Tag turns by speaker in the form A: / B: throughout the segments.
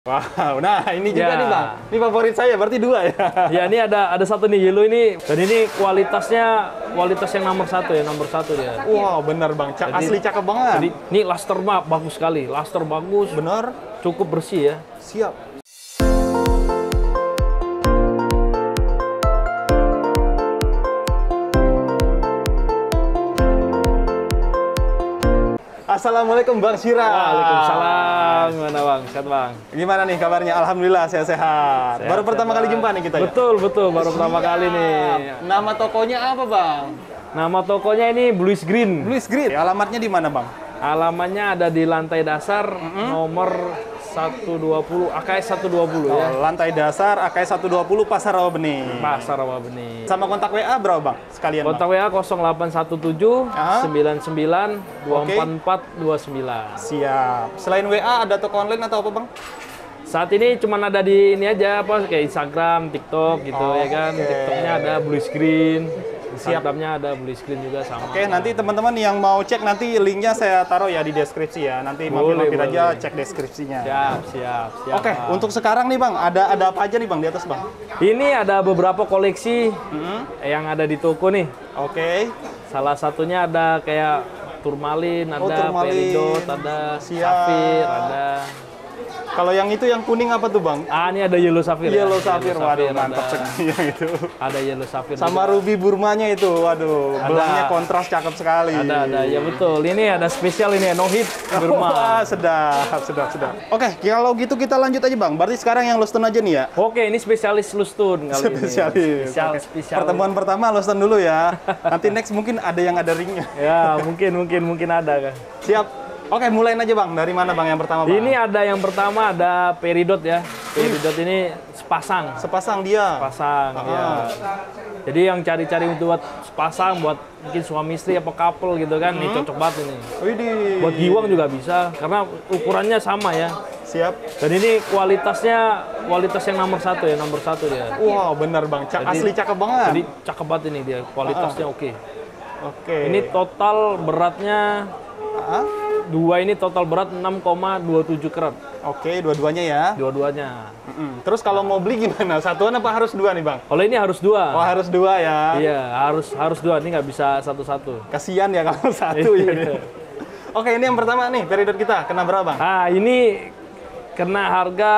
A: Wow, nah ini juga
B: Ya.
A: nih Bang. Ini favorit saya, berarti dua ya.
B: Ya, ini ada satu nih yellow ini, dan ini kualitas yang nomor satu ya, nomor satu dia.
A: Wow, bener Bang. Asli cakep banget.
B: Jadi ini luster map bagus sekali, luster bagus,
A: Bener.
B: cukup bersih ya.
A: Siap. Assalamualaikum Bang Syira.
B: Waalaikumsalam. Gimana Bang? Sehat Bang?
A: Gimana nih kabarnya? Alhamdulillah sehat-sehat. Baru pertama kali jumpa nih kita ya?
B: Betul, baru pertama kali nih.
A: Nama tokonya apa Bang?
B: Nama tokonya ini Blues Green.
A: Blues Green. Alamatnya di mana Bang?
B: Alamannya ada di lantai dasar nomor 120, AKS 120 ya.
A: Lantai dasar AKS 120 Pasar Rawabening.
B: Pasar Rawabening.
A: Sama kontak WA berapa Bang? Sekalian
B: Kontak
A: Bang.
B: WA 0817 99 244 29.
A: Siap. Selain WA ada toko online atau apa Bang?
B: Saat ini cuma ada di ini aja, apa kayak Instagram, TikTok gitu ya kan.
A: Oke.
B: TikToknya ada Blue Screen, Instagramnya ada Blue Screen juga sama.
A: Oke, nanti teman-teman yang mau cek nanti linknya saya taruh ya di deskripsi ya. Nanti mampir-mampir
B: Boleh,
A: aja
B: boleh.
A: cek deskripsinya.
B: Siap.
A: Oke,
B: Bang.
A: untuk sekarang nih Bang, ada apa aja nih Bang di atas Bang?
B: Ini ada beberapa koleksi yang ada di toko nih.
A: Oke.
B: Salah satunya ada kayak turmalin, ada
A: turmalin.
B: peridot, ada
A: Siap.
B: safir, ada.
A: Kalau yang itu yang kuning apa tuh Bang?
B: Ini ada yellow safir.
A: Yellow
B: ya.
A: safir, waduh
B: Ada-
A: mantap sekali yang itu.
B: Ada yellow safir.
A: Sama
B: juga.
A: ruby burmanya itu, waduh,
B: Ada.
A: belangnya kontras cakep sekali.
B: Ada, ya betul. Ini ada spesial ini, no hit Burma.
A: Wah, sedap. Oke, kalau gitu kita lanjut aja Bang. Berarti sekarang yang Lustun aja nih ya?
B: Oke, ini spesialis lustun kali
A: Spesialis.
B: ini.
A: Oke.
B: Spesial.
A: Pertemuan pertama Lustun dulu ya. Nanti next mungkin ada yang ada ringnya.
B: Ya, mungkin ada kan.
A: Siap. Oke, mulain aja Bang. Dari mana Bang yang pertama Bang?
B: Ini ada yang pertama ada peridot ya. Peridot ini sepasang.
A: Sepasang dia.
B: Pasang ya. Jadi yang cari-cari untuk buat sepasang, buat mungkin suami istri apa couple gitu kan, ini cocok banget ini.
A: Widih.
B: Buat giwang juga bisa, karena ukurannya sama ya.
A: Siap.
B: Dan ini kualitas yang nomor satu ya, nomor satu dia.
A: Wow, bener Bang. Asli cakep banget.
B: Jadi cakep banget ini dia, kualitasnya oke.
A: Oke.
B: Ini total beratnya,
A: Ah,
B: dua ini total berat 6,27 karat,
A: Oke, dua-duanya ya.
B: dua-duanya.
A: Terus kalau mau beli gimana? Satuan apa harus dua nih Bang?
B: Kalau ini harus dua.
A: Oh, harus dua ya.
B: Iya, harus dua, ini nggak bisa satu-satu.
A: Kasian ya kalau satu ya.
B: Iya.
A: Oke, ini yang pertama nih, peridot kita. Kena berapa Bang?
B: Ini kena harga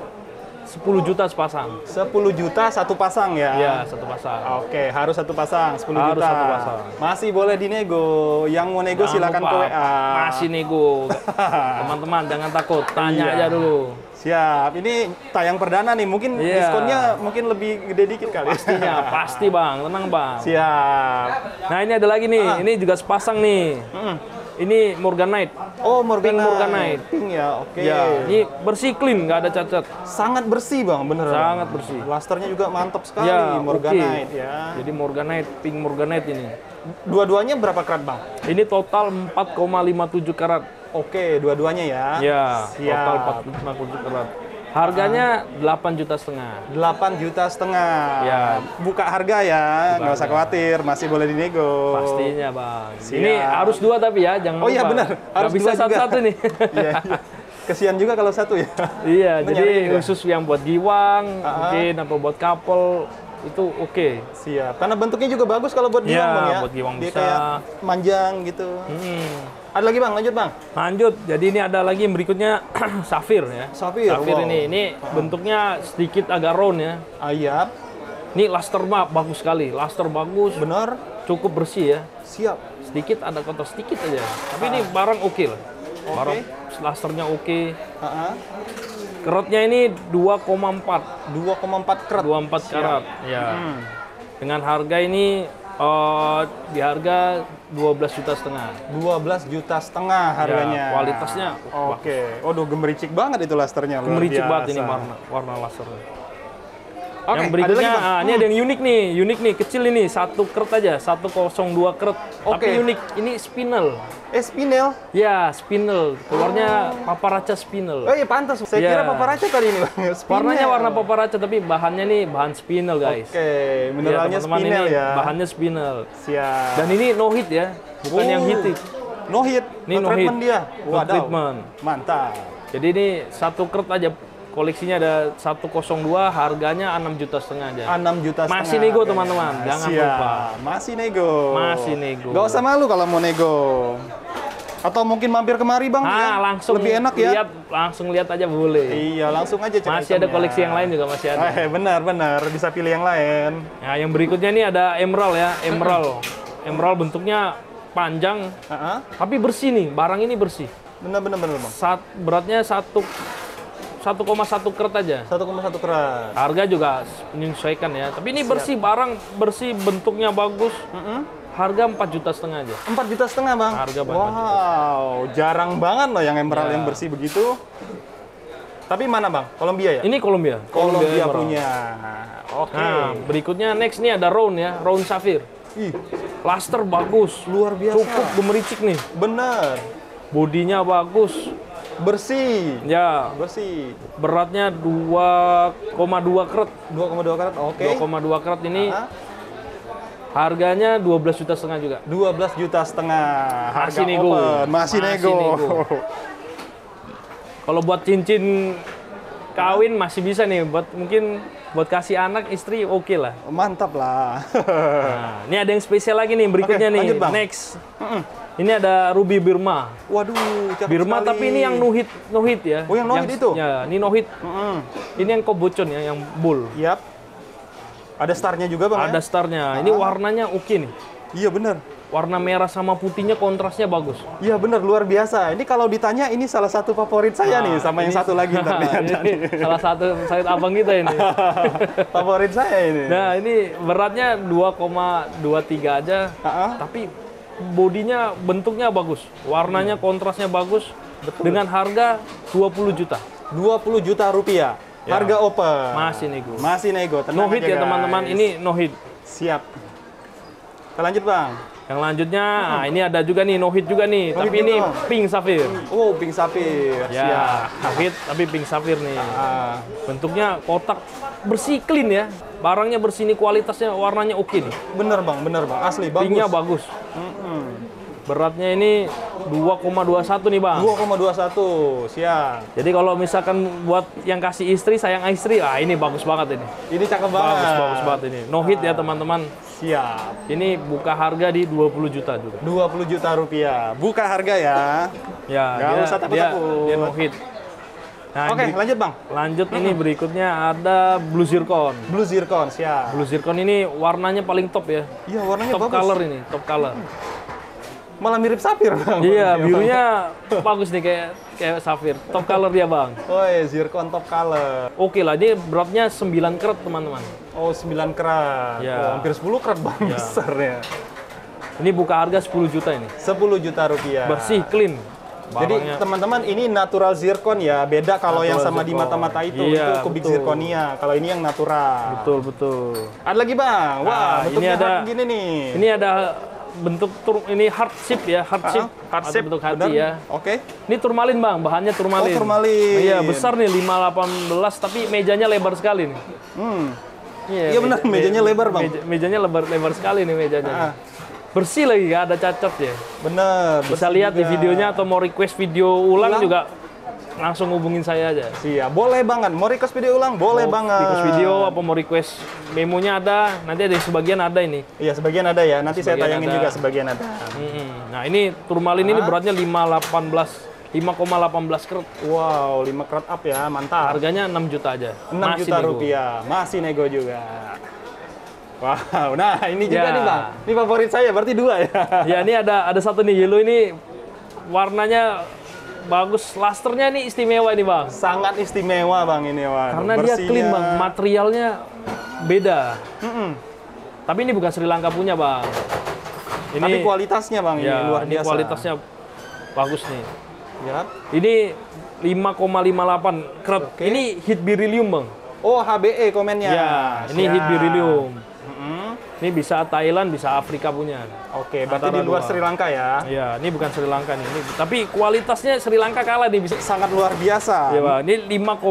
B: 10 juta sepasang.
A: 10 juta satu pasang ya?
B: Iya, satu pasang.
A: Oke, harus satu pasang, 10
B: Harus
A: juta.
B: satu pasang.
A: Masih boleh dinego. Yang mau nego
B: Jangan
A: silakan
B: lupa,
A: ke WA.
B: Masih nego. Teman-teman jangan takut, tanya
A: Iya.
B: aja dulu.
A: Siap. Ini tayang perdana nih. Mungkin
B: Iya.
A: diskonnya mungkin lebih gede dikit kali.
B: Pastinya, pasti Bang, tenang Bang.
A: Siap.
B: Nah, ini ada lagi nih, ini juga sepasang nih. Ini Morganite.
A: Oh,
B: Pink Morganite.
A: Pink ya, oke.
B: Ya, ini bersih clean, nggak ada cacat.
A: Sangat bersih Bang, bener.
B: Sangat bersih.
A: Lusternya juga mantap sekali,
B: Ya,
A: Morganite
B: oke.
A: ya.
B: Jadi Morganite, Pink Morganite ini.
A: Dua-duanya berapa karat Bang?
B: Ini total 4,57 karat.
A: Oke, dua-duanya ya.
B: Ya,
A: Siap.
B: total 4,57 karat. Harganya 8,5 juta.
A: 8,5 juta.
B: Ya.
A: Buka harga ya, nggak usah khawatir, masih boleh dinego.
B: Pastinya Bang.
A: Siap.
B: Ini harus dua tapi ya, jangan
A: Oh iya
B: lupa.
A: benar,
B: Nggak
A: harus
B: bisa
A: dua juga.
B: satu-satu nih.
A: Iya, iya. Kesian juga kalau satu ya.
B: Iya,
A: Menyari
B: jadi
A: juga.
B: khusus yang buat giwang, mungkin apa buat couple itu oke.
A: Siap, karena bentuknya juga bagus kalau buat
B: Iya,
A: giwang Bang ya.
B: buat giwang
A: Dia
B: bisa.
A: kayak manjang gitu. Ada lagi Bang, lanjut Bang.
B: Lanjut, jadi ini ada lagi yang berikutnya safir ya.
A: Safir,
B: Safir
A: wow.
B: ini bentuknya sedikit agak round ya.
A: Ayap,
B: Ini luster map bagus sekali, luster bagus,
A: bener.
B: cukup bersih ya.
A: Siap.
B: Sedikit ada kotor sedikit aja. Tapi ini barang oke lah. Barang lusternya oke.
A: Heeh.
B: Kerotnya ini 2,4
A: 2,4 karat.
B: 24 karat ya. Dengan harga ini di harga 12,5 juta.
A: 12,5 juta harganya.
B: Ya, kualitasnya
A: Oke. Waduh, gemericik banget itu lusternya. luar
B: gemericik banget ini
A: biasa.
B: warna lasernya.
A: Oke,
B: Yang
A: ada
B: berikutnya,
A: lagi, Bang?
B: ini ada yang unik nih, kecil ini, satu keret aja, 102 keret.
A: Oke.
B: Tapi unik, ini spinel.
A: Spinel.
B: Ya, spinel. Keluarnya paparaca spinel.
A: Oh iya, pantas. Saya
B: Iya.
A: kira paparaca tadi ini Bang. Spinel.
B: Warnanya warna paparaca, tapi bahannya nih bahan spinel guys.
A: Oke,
B: Ya,
A: mineralnya
B: teman-teman,
A: spinel
B: ini
A: ya.
B: bahannya spinel.
A: Siap.
B: Dan ini no hit ya, bukan yang hit.
A: No hit.
B: Ini no
A: treatment
B: hit.
A: dia.
B: No
A: Wadaw.
B: treatment.
A: Mantap.
B: Jadi ini satu keret aja koleksinya ada 102, harganya 6,5 juta aja.
A: 6,5 juta.
B: Masih nego teman-teman, jangan
A: Siap.
B: lupa.
A: Masih nego.
B: Masih nego.
A: Gak usah malu kalau mau nego. Atau mungkin mampir kemari bang, ya?
B: Langsung
A: lebih enak ya.
B: Langsung lihat aja boleh.
A: Iya, langsung aja cek
B: Masih ada
A: itemnya.
B: koleksi yang lain juga masih ada.
A: Benar, bisa pilih yang lain.
B: Nah, yang berikutnya ini ada emerald ya, emerald. Emerald bentuknya panjang, tapi bersih nih. Barang ini bersih.
A: Benar bang.
B: Beratnya 1,1 karat aja.
A: 1,1 karat.
B: Harga juga menyesuaikan ya. Tapi ini bersih, barang bersih, bentuknya bagus. Harga 4,5 juta aja.
A: 4,5 juta bang.
B: Harga 4
A: wow, jarang banget loh yang emerald
B: Ya.
A: yang bersih begitu. Tapi mana bang? Columbia ya?
B: Ini Columbia.
A: Columbia
B: Emerald.
A: punya. Oke.
B: Nah, berikutnya next nih ada round ya, round sapphire.
A: Ih,
B: Luster bagus,
A: luar biasa.
B: cukup gemericik nih.
A: Bener.
B: Bodinya bagus.
A: Bersih.
B: Ya,
A: Bersih.
B: beratnya 2,2 karat.
A: 2,2 karat. Oke.
B: 2,2 karat ini
A: Hah?
B: harganya 12,5 juta juga.
A: 12,5 juta. Harga
B: Masih nego.
A: open. Masih nego.
B: Kalau buat cincin kawin masih bisa nih, mungkin buat kasih anak istri oke lah.
A: Mantap lah.
B: Nah, ini ada yang spesial lagi nih berikutnya
A: Oke,
B: nih.
A: lanjut, Bang.
B: Next. Ini ada ruby Birma.
A: Waduh, cakep
B: Birma
A: sekali.
B: tapi ini yang no hit ya.
A: Oh, yang no hit itu?
B: Ya, ini no hit. Ini yang kobocon ya, yang bull.
A: Yap. Ada starnya juga bang
B: Ada
A: ya?
B: starnya. Ini warnanya oke nih.
A: Iya bener.
B: Warna merah sama putihnya kontrasnya bagus.
A: Iya bener, luar biasa. Ini kalau ditanya ini salah satu favorit saya nih, sama yang
B: ini-
A: satu lagi ntar nih ada nih.
B: Salah satu sayur abang kita ini.
A: Favorit saya ini.
B: Nah, ini beratnya 2,23 aja. Tapi bodinya bentuknya bagus. Warnanya kontrasnya bagus. Dengan harga 20 juta.
A: 20 juta rupiah.
B: Ya.
A: Harga open.
B: Masih nego.
A: Masih nego.
B: No
A: Tenang
B: hit
A: aja,
B: ya teman-teman.
A: guys.
B: Ini no hit.
A: Siap. Kita lanjut bang.
B: Yang lanjutnya, nah, ini ada juga nih no hit juga nih.
A: No
B: Tapi
A: hit
B: ini
A: juga.
B: pink sapphire.
A: Oh, pink sapphire. Siap.
B: Ya, no hit tapi pink sapphire nih.
A: Ah,
B: Bentuknya kotak, bersih, clean ya. Barangnya bersih nih, kualitasnya, warnanya oke nih.
A: bener bang. Asli bagus.
B: Pinknya bagus. Beratnya ini 2,21 nih bang.
A: 2,21. Siap.
B: Jadi kalau misalkan buat yang kasih istri, sayang istri, ini bagus banget ini.
A: Ini cakep banget.
B: Bagus banget ini. No hit ya teman-teman.
A: Siap.
B: Ini buka harga di 20 juta juga.
A: 20 juta rupiah. Buka harga ya.
B: Ya,
A: Nggak usah takut-takut.
B: dia no hit. Nah,
A: Oke, lanjut bang.
B: lanjut ini berikutnya ada blue zircon.
A: Blue zircon, siap.
B: Blue zircon ini warnanya paling top ya.
A: Iya, warnanya
B: Top
A: bagus.
B: color ini, top color.
A: Malah mirip sapphire bang.
B: Iya, birunya bagus nih kayak safir. Top color dia, Bang.
A: Oh, zircon top color.
B: Oke lah, ini beratnya 9 karat, teman-teman.
A: Oh, 9 karat.
B: Ya.
A: Oh, hampir 10 karat bang,
B: Ya.
A: besar ya.
B: Ini buka harga 10 juta ini.
A: 10 juta rupiah.
B: Bersih, clean.
A: Jadi
B: Barangnya-
A: teman-teman ini natural zircon ya, beda kalau yang
B: Natural
A: sama di
B: zircon.
A: mata-mata itu
B: Iya,
A: kubik
B: betul.
A: zirconia. Kalau ini yang natural.
B: Betul, betul.
A: Ada lagi bang. Wah,
B: Nah, ini
A: bentuknya
B: ada-
A: hard gini nih.
B: Ini ada bentuk ini hard shape ya, hard shape.
A: Hard
B: Atau
A: shape,
B: bentuk hati
A: benar?
B: ya.
A: Oke.
B: Ini turmalin, Bang. Bahannya turmalin.
A: Oh, turmalin.
B: Iya, besar nih 5,18 tapi mejanya lebar sekali nih.
A: Iya, benar, mejanya lebar, Bang.
B: Mejanya lebar sekali nih mejanya.
A: Ah.
B: Bersih lagi, nggak ada cacat ya.
A: Bener.
B: Bisa
A: bersih
B: lihat di
A: juga.
B: videonya atau mau request video ulang
A: Ulang?
B: juga langsung hubungin saya aja.
A: Siap, boleh banget. Mau request video ulang? Boleh
B: Mau
A: banget.
B: request video apa mau request memonya ada, nanti ada sebagian ada ini.
A: Iya, sebagian ada ya. Nanti saya
B: Sebagian
A: tayangin
B: ada.
A: juga sebagian ada.
B: Nah ini turmalin ini beratnya 5,18 karat.
A: Wow, 5 karat up ya. Mantap.
B: Harganya 6 juta aja.
A: 6
B: Masih
A: juta
B: nego.
A: rupiah. Masih nego juga. Wow, nah ini
B: Ya.
A: juga nih Bang. Ini favorit saya, berarti 2 ya.
B: Ya ini ada satu nih yellow ini warnanya bagus, lusternya ini istimewa ini Bang.
A: Sangat istimewa Bang ini, waduh.
B: Karena dia
A: Bersihnya.
B: clean Bang, materialnya beda. Tapi ini bukan Sri Lanka punya Bang. Ini
A: Tapi kualitasnya Bang ini
B: ya,
A: luar
B: ini
A: biasa.
B: kualitasnya bagus nih.
A: Ya.
B: Ini 5,58 karat.
A: Oke.
B: Ini hit beryllium Bang.
A: Oh, HBE komennya.
B: Ya, ini
A: Siap.
B: hit beryllium.
A: Mm-mm.
B: Ini bisa Thailand, bisa Afrika punya.
A: Oke, berarti
B: Antara
A: di luar
B: dua.
A: Sri Lanka ya.
B: Ya, ini bukan Sri Lanka nih. Tapi kualitasnya Sri Lanka kalah nih bisa.
A: Sangat luar biasa.
B: Ya, Bang. Ini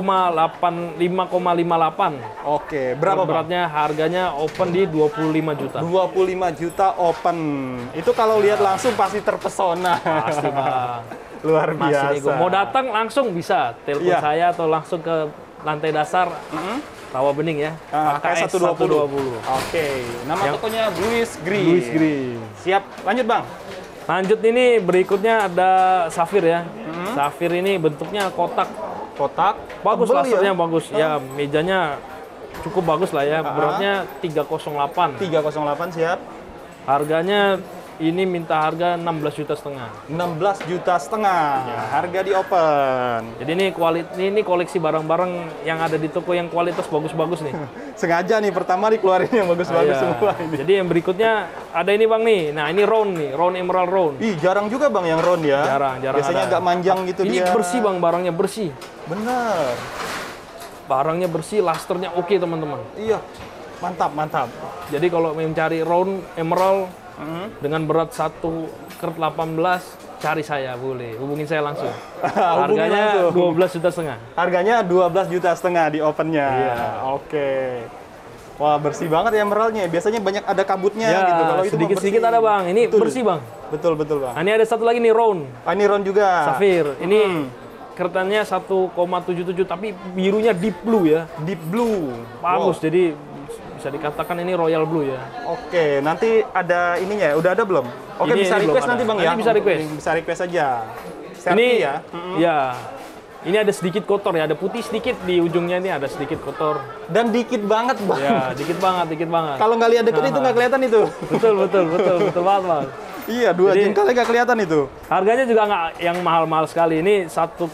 B: 5,58.
A: Oke, berapa Bang?
B: Beratnya harganya open di 25 juta.
A: 25 juta open. Itu kalau lihat langsung pasti terpesona.
B: Pasti Bang.
A: Luar
B: Masih
A: biasa.
B: nego. Mau datang langsung bisa. Telepon
A: Iya.
B: saya atau langsung ke lantai dasar Rawa Bening ya.
A: KS 120. Oke, nama tokonya Bluish Green.
B: Bluish Green.
A: Siap, lanjut Bang.
B: Lanjut ini berikutnya ada Safir ya. Safir ini bentuknya kotak. Bagus, lasernya bagus. Ya, mejanya cukup bagus lah ya. Beratnya 308.
A: 308 siap.
B: Harganya ini minta harga 16,5 juta.
A: 16,5 juta. Ya. Harga di open.
B: Jadi ini koleksi barang-barang yang ada di toko yang kualitas bagus-bagus nih.
A: Sengaja nih pertama dikeluarin yang bagus-bagus semua ini.
B: Jadi yang berikutnya ada ini Bang nih. Nah, ini round nih, round emerald round.
A: Ih, jarang juga Bang yang round ya.
B: Jarang
A: Biasanya agak manjang gitu
B: ini
A: dia.
B: Ini bersih Bang, barangnya bersih.
A: Bener.
B: Barangnya bersih, lasternya oke teman-teman.
A: Iya. Mantap.
B: Jadi kalau mencari round emerald dengan berat 1 karat 18, cari saya boleh. Hubungin saya langsung. Harganya 12,5 juta.
A: Harganya 12,5 juta di opennya.
B: Iya.
A: Oke. Wah, bersih banget ya emeraldnya. Biasanya banyak ada kabutnya
B: ya,
A: gitu. Kalau itu
B: sedikit-sedikit ada Bang. Ini bersih Bang.
A: Betul Bang.
B: Nah, ini ada satu lagi nih round.
A: Ini round juga.
B: Safir. Ini keretanya 1,77 tapi birunya deep blue ya.
A: Deep blue.
B: Bagus. Jadi bisa dikatakan ini royal blue ya.
A: Oke, nanti ada ininya ya. Udah ada belum? Oke,
B: ini
A: bisa request
B: ada.
A: nanti Bang ya.
B: Nanti bisa request.
A: Bisa request aja.
B: Ini
A: ya.
B: Ya. Ini ada sedikit kotor ya, ada putih sedikit di ujungnya ini ada sedikit kotor.
A: Dan dikit banget Bang.
B: Ya, dikit banget.
A: Kalau nggak lihat deket itu nggak kelihatan itu.
B: Betul banget Bang.
A: Iya, dua jengkalnya nggak kelihatan itu.
B: Harganya juga nggak yang mahal-mahal sekali. Ini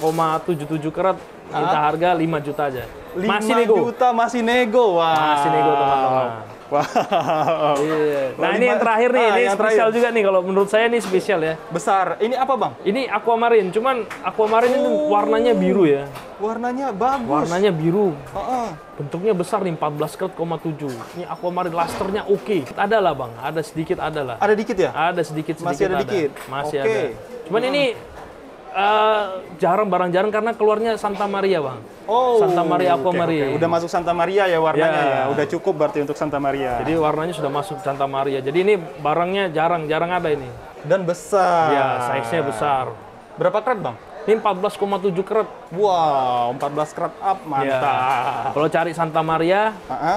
B: 1,77 karat, kita harga 5 juta aja.
A: 5 juta masih nego. Wah.
B: Masih nego teman-teman.
A: Wow.
B: Iya. Nah, ini yang terakhir nih, ini spesial juga nih kalau menurut saya ini spesial ya.
A: Besar. Ini apa Bang?
B: Ini aquamarine, cuman aquamarine ini warnanya biru ya.
A: Warnanya bagus.
B: Warnanya biru. Bentuknya besar nih, 14 karat,7. Ini aquamarine, lasternya oke. Ada lah Bang, ada sedikit ada lah.
A: Ada dikit ya?
B: Ada sedikit.
A: Masih ada dikit?
B: Masih ada. Cuman ini barang jarang karena keluarnya Santa Maria Bang. Santa Maria Aquamarine.
A: Udah masuk Santa Maria ya warnanya ya. Udah cukup berarti untuk Santa Maria.
B: Jadi warnanya sudah masuk Santa Maria. Jadi ini barangnya jarang ada ini.
A: Dan besar.
B: Ya, size-nya besar.
A: Berapa karat Bang?
B: Ini 14,7 karat.
A: Wow, 14 karat up, mantap.
B: Ya. Kalau cari Santa Maria,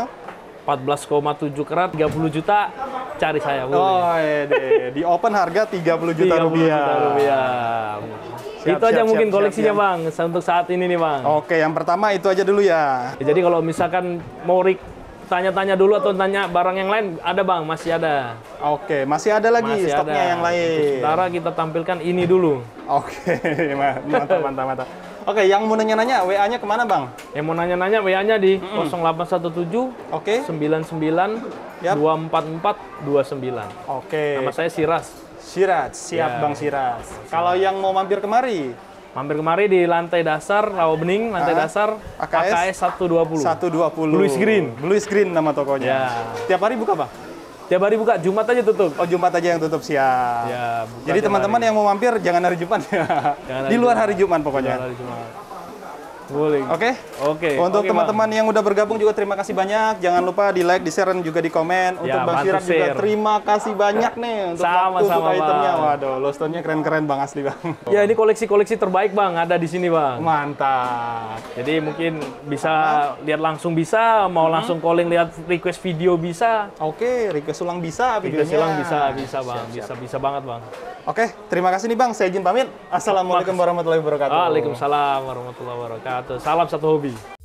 B: 14,7 karat, 30 juta, cari saya boleh.
A: Oh, di open harga 30 juta rupiah.
B: Itu aja mungkin koleksinya Bang, untuk saat ini nih Bang.
A: Oke, yang pertama itu aja dulu ya.
B: Jadi kalau misalkan mau tanya-tanya dulu atau tanya barang yang lain, ada Bang, masih ada.
A: Oke, masih ada lagi stoknya yang lain.
B: Sementara kita tampilkan ini dulu.
A: Oke, mantap. Oke, yang mau nanya-nanya, WA-nya kemana Bang?
B: Yang mau nanya-nanya, WA-nya di 0817 99 244 29.
A: Oke.
B: Nama saya Siras.
A: Siap ya. Bang Siras. Kalau yang mau mampir kemari?
B: Mampir kemari di lantai dasar, Rawa Bening, lantai dasar AKS 120.
A: 120. Bluish Green nama tokonya.
B: Ya.
A: Tiap hari buka Bang?
B: Tiap hari buka, Jumat aja tutup.
A: Oh, Jumat aja yang tutup, siap.
B: Ya,
A: jadi teman-teman yang mau mampir jangan hari Jumat ya. Di luar hari Jumat pokoknya.
B: Hari Jumat. Boleh. Oke.
A: Untuk teman-teman yang udah bergabung juga terima kasih banyak. Jangan lupa di like, di share, dan juga di komen. Untuk Bang Siras juga terima kasih banyak nih untuk
B: sama-sama
A: itemnya. Waduh, low stone-nya keren-keren Bang, asli Bang.
B: Ya, ini koleksi-koleksi terbaik Bang, ada di sini Bang.
A: Mantap.
B: Jadi mungkin bisa lihat langsung bisa, mau langsung calling lihat request video bisa.
A: Oke, request ulang bisa videonya.
B: Request ulang bisa Bang. Bisa banget Bang.
A: Oke, terima kasih nih Bang. Saya izin pamit. Assalamualaikum warahmatullahi wabarakatuh.
B: Waalaikumsalam warahmatullahi wabarakatuh. Salam satu hobi.